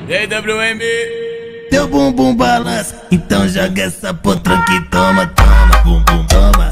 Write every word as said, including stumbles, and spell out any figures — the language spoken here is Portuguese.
E aí, W M? Teu bumbum balança, então joga essa potranca e toma, toma, bumbum, toma.